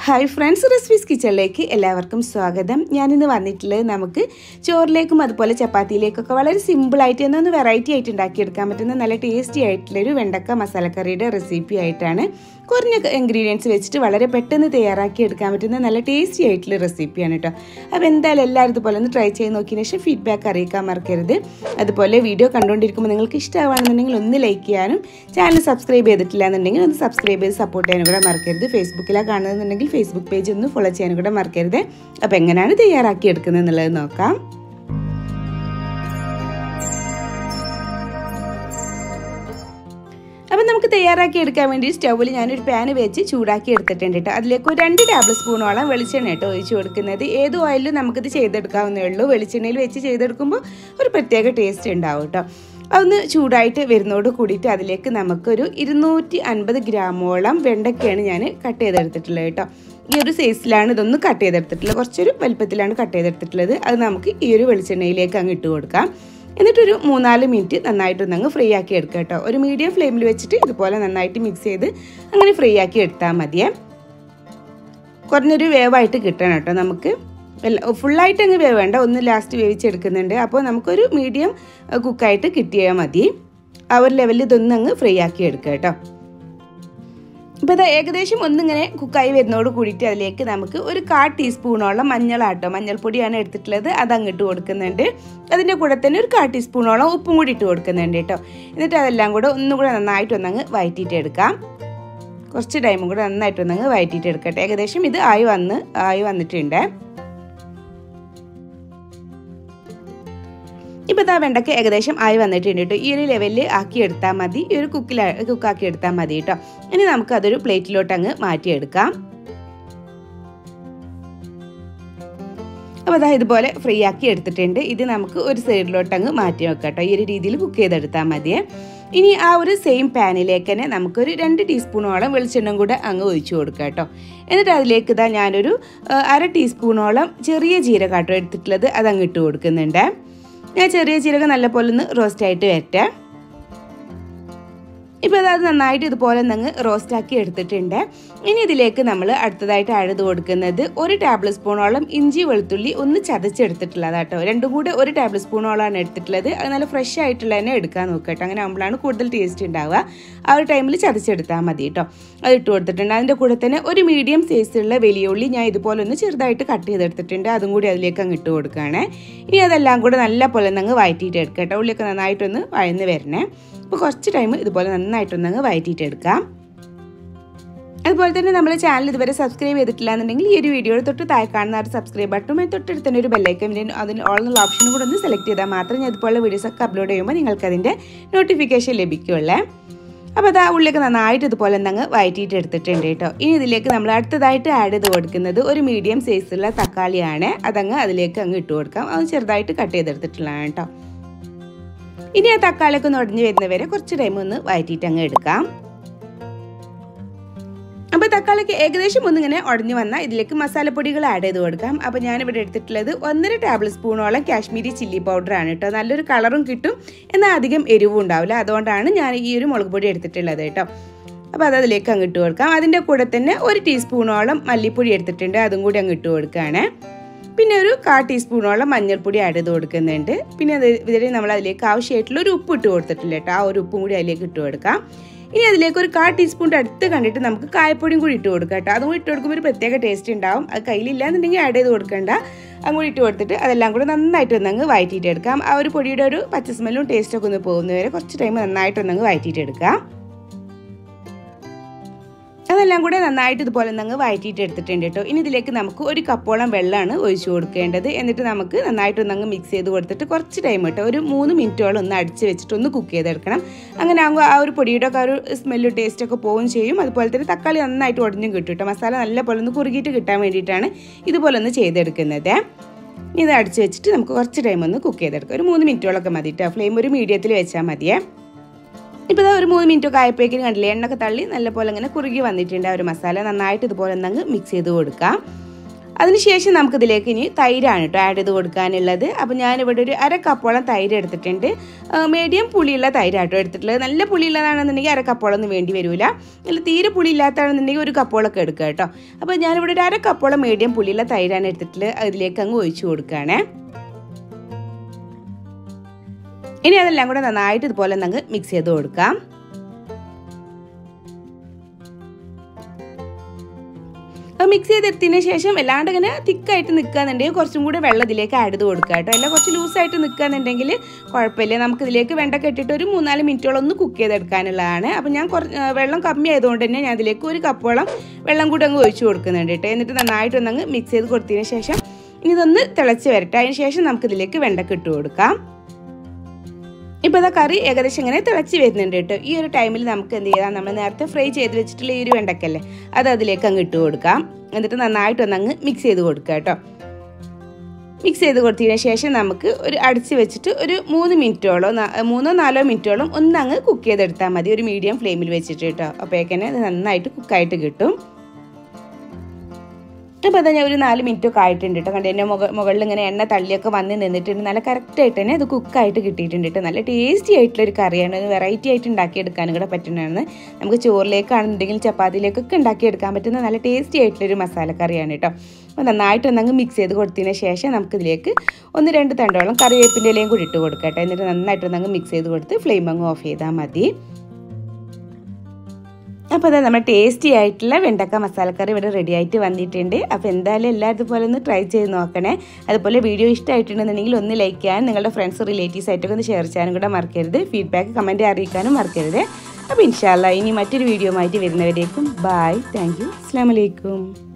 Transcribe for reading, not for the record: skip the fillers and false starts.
Hi friends, recipes കിച്ചണിലേക്ക് എല്ലാവർക്കും സ്വാഗതം. ഞാനിന്ന് വന്നിട്ടുള്ളത് നമുക്ക് ചോറിലേക്കും അതുപോലെ ചപ്പാത്തിയിലേക്കൊക്കെ വളരെ സിമ്പിളായിട്ട് എന്നൊന്ന് വെറൈറ്റി ആയിട്ട് ഉണ്ടാക്കിയെടുക്കാൻ പറ്റുന്ന നല്ല ടേസ്റ്റി ആയിട്ടുള്ളൊരു വെണ്ടക്ക മസാലക്കറിയുടെ റെസിപ്പി ആയിട്ടാണ്. കുറഞ്ഞ ഇൻഗ്രീഡിയൻസ് വെച്ചിട്ട് വളരെ പെട്ടെന്ന് തയ്യാറാക്കി എടുക്കാൻ പറ്റുന്ന നല്ല ടേസ്റ്റി ആയിട്ടുള്ള റെസിപ്പിയാണ് കേട്ടോ. അപ്പോൾ എന്തായാലും എല്ലാവരും ഇതുപോലെ ഒന്ന് ട്രൈ ചെയ്ത് നോക്കിയതിന് ശേഷം ഫീഡ്ബാക്ക് അറിയിക്കാൻ മറക്കരുത്. അതുപോലെ വീഡിയോ കണ്ടുകൊണ്ടിരിക്കുമ്പോൾ നിങ്ങൾക്ക് ഇഷ്ടമാണെന്നുണ്ടെങ്കിൽ ഒന്ന് ലൈക്ക് ചെയ്യാനും ചാനൽ സബ്സ്ക്രൈബ് ചെയ്തിട്ടില്ല എന്നുണ്ടെങ്കിൽ ഒന്ന് സബ്സ്ക്രൈബ് ചെയ്ത് സപ്പോർട്ട് ചെയ്യാനും കൂടെ മറക്കരുത്. ഫേസ്ബുക്കിലാണ് കാണുന്നുണ്ടെങ്കിൽ ഫേസ്ബുക്ക് പേജ് ഒന്ന് ഫോളോ ചെയ്യാനും കൂടെ മറക്കരുത്. അപ്പോൾ എങ്ങനെയാണ് തയ്യാറാക്കി എടുക്കുന്നത് എന്നുള്ളത് നോക്കാം. അപ്പം നമുക്ക് തയ്യാറാക്കി എടുക്കാൻ വേണ്ടി സ്റ്റൗവിൽ ഞാനൊരു പാന് വെച്ച് ചൂടാക്കി എടുത്തിട്ടുണ്ട് കേട്ടോ. അതിലേക്ക് ഒരു 2 ടേബിൾ സ്പൂണോളം വെളിച്ചെണ്ണ കേട്ടോ ഒഴിച്ച് കൊടുക്കുന്നത്. ഏത് ഓയിലും നമുക്കിത് ചെയ്തെടുക്കാവുന്നേ ഉള്ളൂ. വെളിച്ചെണ്ണയിൽ വെച്ച് ചെയ്തെടുക്കുമ്പോൾ ഒരു പ്രത്യേക ടേസ്റ്റ് ഉണ്ടാവും കേട്ടോ. അതൊന്ന് ചൂടായിട്ട് വരുന്നതോട് കൂടിയിട്ട് അതിലേക്ക് നമുക്കൊരു 250 ഗ്രാമോളം വെണ്ടയ്ക്കയാണ് ഞാൻ കട്ട് ചെയ്തെടുത്തിട്ടുള്ളത് കേട്ടോ. ഈ ഒരു സൈസിലാണ് ഇതൊന്ന് കട്ട് ചെയ്തെടുത്തിട്ടുള്ളത്. കുറച്ചൊരു വലുപ്പത്തിലാണ് കട്ട് ചെയ്തെടുത്തിട്ടുള്ളത്. അത് നമുക്ക് ഈ ഒരു വെളിച്ചെണ്ണയിലേക്ക് അങ്ങ് ഇട്ട് കൊടുക്കാം. എന്നിട്ടൊരു 3-4 മിനിറ്റ് നന്നായിട്ടൊന്നങ്ങ് ഫ്രൈ ആക്കി എടുക്കുക കേട്ടോ. ഒരു മീഡിയം ഫ്ലെയിമിൽ വെച്ചിട്ട് ഇതുപോലെ നന്നായിട്ട് മിക്സ് ചെയ്ത് അങ്ങനെ ഫ്രൈ ആക്കി എടുത്താൽ മതിയേ. കുറഞ്ഞൊരു വേവായിട്ട് കിട്ടണം കേട്ടോ. നമുക്ക് ഫുള്ളായിട്ട് അങ്ങ് വേവേണ്ട, ഒന്ന് ലാസ്റ്റ് വേവിച്ചെടുക്കുന്നുണ്ട്. അപ്പോൾ നമുക്കൊരു മീഡിയം കുക്കായിട്ട് കിട്ടിയാൽ മതി. ആ ഒരു ലെവലിൽ ഇതൊന്നും അങ്ങ് ഫ്രൈ ആക്കി എടുക്കുക കേട്ടോ. അപ്പോൾ ഇത് ഏകദേശം ഒന്നിങ്ങനെ കുക്കായി വരുന്നതോട് കൂടിയിട്ട് അതിലേക്ക് നമുക്ക് ഒരു 1/4 ടീസ്പൂണോളം മഞ്ഞൾപ്പൊടിയാണ് എടുത്തിട്ടുള്ളത്. അത് അങ്ങോട്ട് കൊടുക്കുന്നുണ്ട്. അതിൻ്റെ കൂടെ തന്നെ ഒരു 1/4 ടീസ്പൂണോളം ഉപ്പും കൂടി ഇട്ട് കൊടുക്കുന്നുണ്ട് കേട്ടോ. എന്നിട്ട് അതെല്ലാം കൂടെ ഒന്നും കൂടെ നന്നായിട്ടൊന്നങ്ങ് വഴറ്റിയിട്ട് എടുക്കാം. കുറച്ച് ടൈമും കൂടെ നന്നായിട്ടൊന്നങ്ങ് വഴറ്റിയിട്ട് എടുക്കട്ടെ. ഏകദേശം ഇത് ആയി വന്നിട്ടുണ്ട്. ഇപ്പോൾ ഇതാ വെണ്ടയ്ക്ക് ഏകദേശം ആയി വന്നിട്ടുണ്ട് കേട്ടോ. ഈ ഒരു ലെവലിൽ ആക്കി എടുത്താൽ മതി. ഈ ഒരു കുക്കാക്കി എടുത്താൽ മതി കേട്ടോ. ഇനി നമുക്ക് അതൊരു പ്ലേറ്റിലോട്ട് അങ്ങ് മാറ്റിയെടുക്കാം. അപ്പോൾ അതാ ഇതുപോലെ ഫ്രൈ ആക്കി എടുത്തിട്ടുണ്ട്. ഇത് നമുക്ക് ഒരു സൈഡിലോട്ട് അങ്ങ് മാറ്റി വെക്കാം കേട്ടോ. ഈ ഒരു രീതിയിൽ കുക്ക് ചെയ്തെടുത്താൽ മതിയേ. ഇനി ആ ഒരു സെയിം പാനിലേക്ക് തന്നെ നമുക്കൊരു 2 ടീസ്പൂണോളം വെളിച്ചെണ്ണ കൂടെ അങ്ങ് ഒഴിച്ചു കൊടുക്കാം കേട്ടോ. എന്നിട്ട് അതിലേക്ക് ഇതാ ഞാനൊരു 1/2 ടീസ്പൂണോളം ചെറിയ ജീരകം എടുത്തിട്ടുള്ളത് അത് അങ്ങ് ഇട്ട് കൊടുക്കുന്നുണ്ട്. ഞാൻ ചെറിയ ജീരകം നല്ലപോലെ ഒന്ന് റോസ്റ്റായിട്ട് വരട്ടെ. ഇപ്പോൾ അത് നന്നായിട്ട് ഇതുപോലെ അങ്ങ് റോസ്റ്റാക്കി എടുത്തിട്ടുണ്ട്. ഇനി ഇതിലേക്ക് നമ്മൾ അടുത്തതായിട്ട് ആഡ് ചെയ്ത് കൊടുക്കുന്നത് 1 ടേബിൾ സ്പൂണോളം ഇഞ്ചി വെളുത്തുള്ളി ഒന്ന് ചതച്ചെടുത്തിട്ടുള്ളത് കേട്ടോ. രണ്ടും കൂടെ 1 ടേബിൾ സ്പൂണോളാണ് എടുത്തിട്ടുള്ളത്. അത് നല്ല ഫ്രഷ് ആയിട്ടുള്ള തന്നെ എടുക്കാൻ നോക്കുക കേട്ടോ. അങ്ങനെ ആകുമ്പോഴാണ് കൂടുതൽ ടേസ്റ്റ് ഉണ്ടാവുക. ആ ഒരു ടൈമിൽ ചതച്ചെടുത്താൽ മതി കേട്ടോ. അത് ഇട്ട് കൊടുത്തിട്ടുണ്ട്. അതിൻ്റെ കൂടെ തന്നെ ഒരു മീഡിയം സൈസുള്ള വലിയ ഉള്ളി ഞാൻ ഇതുപോലെ ഒന്ന് ചെറുതായിട്ട് കട്ട് ചെയ്തെടുത്തിട്ടുണ്ട്. അതും കൂടി അതിലേക്ക് അങ്ങ് ഇട്ട് കൊടുക്കുകയാണ്. ഇനി അതെല്ലാം കൂടെ നല്ല പോലെ അങ്ങ് വഴറ്റിയിട്ട് എടുക്കുക കേട്ടോ. ഉള്ളിയൊക്കെ നന്നായിട്ടൊന്ന് വഴന്ന് വരണേ. അപ്പോൾ കുറച്ച് ടൈം ഇതുപോലെ നന്നായിട്ടൊന്നങ്ങ് വഴറ്റിയിട്ട് എടുക്കാം. അതുപോലെ തന്നെ നമ്മുടെ ചാനൽ ഇതുവരെ സബ്സ്ക്രൈബ് ചെയ്തിട്ടില്ല എന്നുണ്ടെങ്കിൽ ഈ ഒരു വീഡിയോയുടെ തൊട്ട് താഴെ കാണുന്ന ഒരു സബ്സ്ക്രൈബ് ബട്ടണുമായി തൊട്ടടുത്ത് തന്നെ ഒരു ബെല്ലൈക്കൻ അതിന് ഓൾ എന്നുള്ള ഓപ്ഷനും കൂടെ ഒന്ന് സെലക്ട് ചെയ്താൽ മാത്രമേ ഞാൻ ഇതുപോലുള്ള വീഡിയോസൊക്കെ അപ്ലോഡ് ചെയ്യുമ്പോൾ നിങ്ങൾക്ക് അതിൻ്റെ നോട്ടിഫിക്കേഷൻ ലഭിക്കുകയുള്ളേ. അപ്പോൾ അത് ആ ഉള്ളിലേക്ക് നന്നായിട്ട് ഇതുപോലെ അങ്ങ് വഴറ്റിയിട്ട് എടുത്തിട്ടുണ്ട് കേട്ടോ. ഇനി ഇതിലേക്ക് നമ്മൾ അടുത്തതായിട്ട് ആഡ് ചെയ്ത് കൊടുക്കുന്നത് ഒരു മീഡിയം സൈസുള്ള തക്കാളിയാണ്. അതങ്ങ് അതിലേക്ക് അങ്ങ് ഇട്ട് കൊടുക്കാം. അത് ചെറുതായിട്ട് കട്ട് ചെയ്തെടുത്തിട്ടുള്ളതാണ് കേട്ടോ. ഇനി ആ തക്കാളിയൊക്കെ ഒന്ന് ഉടഞ്ഞു വരുന്നവരെ കുറച്ച് ടൈം ഒന്ന് വഴറ്റിയിട്ട് അങ്ങ് എടുക്കാം. അപ്പോൾ തക്കാളിക്ക് ഏകദേശം ഒന്നിങ്ങനെ ഉടഞ്ഞു വന്നാൽ ഇതിലേക്ക് മസാലപ്പൊടികൾ ആഡ് ചെയ്ത് കൊടുക്കാം. അപ്പോൾ ഞാനിവിടെ എടുത്തിട്ടുള്ളത് 1.5 ടേബിൾ സ്പൂണോളം കാശ്മീരി ചില്ലി പൗഡറാണ് കേട്ടോ. നല്ലൊരു കളറും കിട്ടും, എന്നാൽ അധികം എരിവും ഉണ്ടാവില്ല. അതുകൊണ്ടാണ് ഞാൻ ഈ ഒരു മുളക് പൊടി എടുത്തിട്ടുള്ളത് കേട്ടോ. അപ്പോൾ അത് അതിലേക്ക് അങ്ങ് ഇട്ട് കൊടുക്കാം. അതിൻ്റെ കൂടെ തന്നെ 1 ടീസ്പൂണോളം മല്ലിപ്പൊടി എടുത്തിട്ടുണ്ട്. അതും കൂടി അങ്ങ് ഇട്ട് കൊടുക്കുകയാണ്. പിന്നെ ഒരു 1/4 ടീസ്പൂണോളം മഞ്ഞൾപ്പൊടി ആഡ് ചെയ്ത് കൊടുക്കുന്നുണ്ട്. പിന്നെ ഇതിൽ നമ്മൾ അതിലേക്ക് ആവശ്യമായിട്ടുള്ള ഒരു ഉപ്പ് ഇട്ട് കൊടുത്തിട്ടില്ല കേട്ടോ. ആ ഒരു ഉപ്പും കൂടി അതിലേക്ക് ഇട്ട് കൊടുക്കാം. ഇനി അതിലേക്ക് ഒരു 1/4 ടീസ്പൂണിൻ്റെ അടുത്ത് കണ്ടിട്ട് നമുക്ക് കായപ്പൊടിയും കൂടി ഇട്ട് കൊടുക്കാം കേട്ടോ. അതും കൂടി ഇട്ട് കൊടുക്കുമ്പോൾ ഒരു പ്രത്യേക ടേസ്റ്റ് ഉണ്ടാവും. അത് കയ്യിലില്ല എന്നുണ്ടെങ്കിൽ ആഡ് ചെയ്ത് കൊടുക്കേണ്ട. അങ്ങോട്ട് ഇട്ട് കൊടുത്തിട്ട് അതെല്ലാം കൂടെ നന്നായിട്ട് ഒന്നങ്ങ് വഴറ്റിയിട്ട് എടുക്കാം. ആ ഒരു പൊടിയുടെ ഒരു പച്ച സ്മെല്ലും ടേസ്റ്റൊക്കെ ഒന്ന് പോകുന്നവരെ കുറച്ച് ടൈം നന്നായിട്ടൊന്നങ്ങ് വഴറ്റിയിട്ട് എടുക്കാം. അതെല്ലാം കൂടെ നന്നായിട്ട് ഇതുപോലെ അങ്ങ് വഴറ്റിയിട്ട് എടുത്തിട്ടുണ്ട് കേട്ടോ. ഇനി ഇതിലേക്ക് നമുക്ക് 1 കപ്പോളം വെള്ളമാണ് ഒഴിച്ചു കൊടുക്കേണ്ടത്. എന്നിട്ട് നമുക്ക് നന്നായിട്ടൊന്നങ്ങ് മിക്സ് ചെയ്ത് കൊടുത്തിട്ട് കുറച്ച് ടൈം കേട്ടോ, ഒരു 3 മിനിറ്റോളം ഒന്ന് അടിച്ച് വെച്ചിട്ട് ഒന്ന് കുക്ക് ചെയ്തെടുക്കണം. അങ്ങനെ ആകുമ്പോൾ ആ ഒരു പൊടിയുടെ ഒക്കെ ഒരു സ്മെല്ലും ടേസ്റ്റൊക്കെ പോവുകയും ചെയ്യും. അതുപോലെ തന്നെ തക്കാളി നന്നായിട്ട് ഉടഞ്ഞും കിട്ടും കേട്ടോ. മസാല നല്ല പോലെ ഒന്ന് കുറുകിയിട്ട് കിട്ടാൻ വേണ്ടിയിട്ടാണ് ഇതുപോലെ ഒന്ന് ചെയ്തെടുക്കുന്നത്. ഇത് അടിച്ച് വെച്ചിട്ട് നമുക്ക് കുറച്ച് ടൈം ഒന്ന് കുക്ക് ചെയ്തെടുക്കാം. ഒരു 3 മിനിറ്റോളൊക്കെ മതി കേട്ടോ. ഫ്ലെയിം ഒരു മീഡിയത്തിൽ വെച്ചാൽ മതിയേ. ഇപ്പോൾ ഒരു 3 മിനിറ്റൊക്കെ ആയപ്പോഴേക്കും കണ്ടില്ലേ, എണ്ണൊക്കെ തള്ളി നല്ല പോലെ ഇങ്ങനെ കുറുകി വന്നിട്ടുണ്ട്. ആ ഒരു മസാല നന്നായിട്ട് ഇതുപോലെ അങ്ങ് മിക്സ് ചെയ്ത് കൊടുക്കാം. അതിനുശേഷം നമുക്കിതിലേക്ക് ഇനി തൈരാണ് കേട്ടോ ആഡ് ചെയ്ത് കൊടുക്കാനുള്ളത്. അപ്പോൾ ഞാനിവിടെ ഒരു 1/2 കപ്പോളം തൈര് എടുത്തിട്ടുണ്ട്. മീഡിയം പുളിയുള്ള തൈരാട്ടോ എടുത്തിട്ടുള്ളത്. നല്ല പുളിയുള്ളതാണെന്നുണ്ടെങ്കിൽ 1/2 കപ്പോളൊന്നും വേണ്ടി വരില്ല. നല്ല തീരെ പുളി ഇല്ലാത്തതാണെന്നുണ്ടെങ്കിൽ 1 കപ്പോളൊക്കെ എടുക്കുക കേട്ടോ. അപ്പോൾ ഞാനിവിടെ ഒരു 1/2 കപ്പോളം മീഡിയം പുളിയുള്ള തൈരാണ് എടുത്തിട്ടുള്ളത്. അതിലേക്ക് അങ്ങ് ഒഴിച്ചു കൊടുക്കുകയാണേ. ഇനി അതെല്ലാം കൂടെ നന്നായിട്ട് ഇതുപോലെ അങ്ങ് മിക്സ് ചെയ്ത് കൊടുക്കാം. മിക്സ് ചെയ്തെടുത്തതിന് ശേഷം വല്ലാണ്ട് ഇങ്ങനെ തിക്കായിട്ട് നിൽക്കുകയെന്നുണ്ടെങ്കിൽ കുറച്ചും കൂടെ വെള്ളം ഇതിലേക്ക് ആഡ് ചെയ്ത് കൊടുക്കുക കേട്ടോ. എല്ലാം കുറച്ച് ലൂസായിട്ട് നിൽക്കുകയെന്നുണ്ടെങ്കിൽ കുഴപ്പമില്ല. നമുക്കിതിലേക്ക് വെണ്ടയ്ക്ക ഇട്ടിട്ട് ഒരു 3-4 മിനിറ്റോളം ഒന്ന് കുക്ക് ചെയ്തെടുക്കാനുള്ളതാണ്. അപ്പോൾ ഞാൻ വെള്ളം കമ്മി ആയതുകൊണ്ട് തന്നെ ഞാൻ ഇതിലേക്ക് 1 കപ്പോളം വെള്ളം കൂടെ അങ്ങ് ഒഴിച്ചു കൊടുക്കുന്നുണ്ട് കേട്ടോ. എന്നിട്ട് നന്നായിട്ടൊന്നങ്ങ് മിക്സ് ചെയ്ത് കൊടുത്തതിന് ശേഷം ഇനി ഇതൊന്ന് തിളച്ച് വരട്ടെ. അതിന് ശേഷം നമുക്കിതിലേക്ക് വെണ്ടയ്ക്ക ഇട്ട് കൊടുക്കാം. ഇപ്പോൾ ഇതാ കറി ഏകദേശം ഇങ്ങനെ തിളച്ച് വരുന്നുണ്ട് കേട്ടോ. ഈ ഒരു ടൈമിൽ നമുക്ക് എന്ത് ചെയ്യാം, നമ്മൾ നേരത്തെ ഫ്രൈ ചെയ്ത് വെച്ചിട്ടുള്ള ഈ ഒരു വെണ്ടക്കല്ലേ അത് അതിലേക്ക് അങ്ങ് ഇട്ട് കൊടുക്കാം. എന്നിട്ട് നന്നായിട്ടൊന്നങ്ങ് മിക്സ് ചെയ്ത് കൊടുക്കുക കേട്ടോ. മിക്സ് ചെയ്ത് കൊടുത്തതിന് ശേഷം നമുക്ക് ഒരു അടച്ച് വെച്ചിട്ട് ഒരു 3 മിനിറ്റോളം 3-4 മിനിറ്റോളം ഒന്നങ്ങ് കുക്ക് ചെയ്തെടുത്താൽ മതി. ഒരു മീഡിയം ഫ്ലെയിമിൽ വെച്ചിട്ട് കേട്ടോ. അപ്പോഴേക്കന്നെ അത് നന്നായിട്ട് കുക്കായിട്ട് കിട്ടും. അപ്പോൾ അതാ ഞാൻ ഒരു 4 മിനിറ്റൊക്കെ ആയിട്ടുണ്ട് കേട്ടോ. കണ്ട് എൻ്റെ മുകളിൽ ഇങ്ങനെ എണ്ണ തള്ളിയൊക്കെ വന്ന് നിന്നിട്ടുണ്ട്. നല്ല കറക്റ്റായിട്ട് തന്നെ അത് കുക്കായിട്ട് കിട്ടിയിട്ടുണ്ട് കേട്ടോ. നല്ല ടേസ്റ്റി ആയിട്ടുള്ളൊരു കറിയാണ്. ഒരു വെറൈറ്റി ആയിട്ട് ഉണ്ടാക്കിയെടുക്കാനും കൂടെ പറ്റുന്നതാണ്. നമുക്ക് ചോറിലേക്കാണെന്നുണ്ടെങ്കിൽ ചപ്പാത്തിയിലേക്കൊക്കെ ഉണ്ടാക്കിയെടുക്കാൻ പറ്റുന്ന നല്ല ടേസ്റ്റി ആയിട്ടുള്ളൊരു മസാലക്കറിയാണ് കേട്ടോ. അപ്പോൾ നന്നായിട്ടൊന്നങ്ങ് മിക്സ് ചെയ്ത് കൊടുത്തതിന് ശേഷം നമുക്കിതിലേക്ക് 1-2 തണ്ടോളം കറിവേപ്പിൻ്റെ ഇലയും കൂടി ഇട്ട് കൊടുക്കാം കേട്ടോ. എന്നിട്ട് നന്നായിട്ടൊന്നങ്ങ് മിക്സ് ചെയ്ത് കൊടുത്ത് ഫ്ലെയിം അങ്ങ് ഓഫ് ചെയ്താൽ മതി. അപ്പോൾ അതാ നമ്മുടെ ടേസ്റ്റി ആയിട്ടുള്ള വെണ്ടക്ക മസാലക്കറി ഇവിടെ റെഡി ആയിട്ട് വന്നിട്ടുണ്ട്. അപ്പോൾ എന്തായാലും എല്ലാവരും ഇതുപോലെ ഒന്ന് ട്രൈ ചെയ്ത് നോക്കണേ. അതുപോലെ വീഡിയോ ഇഷ്ടമായിട്ടുണ്ടെന്നുണ്ടെങ്കിൽ ഒന്ന് ലൈക്ക് ചെയ്യാനും നിങ്ങളുടെ ഫ്രണ്ട്സ് റിലേറ്റീവ്സ് ആയിട്ടൊക്കെ ഒന്ന് ഷെയർ ചെയ്യാനും കൂടെ മറക്കരുത്. ഫീഡ്ബാക്ക് കമൻറ്റ് അറിയിക്കാനും മറക്കരുത്. അപ്പോൾ ഇൻഷാ അല്ലാഹ് ഇനി മറ്റൊരു വീഡിയോ ആയിട്ട് വരുന്നവരേക്കും ബൈ. Thank you. അസ്സലാമു അലൈക്കും.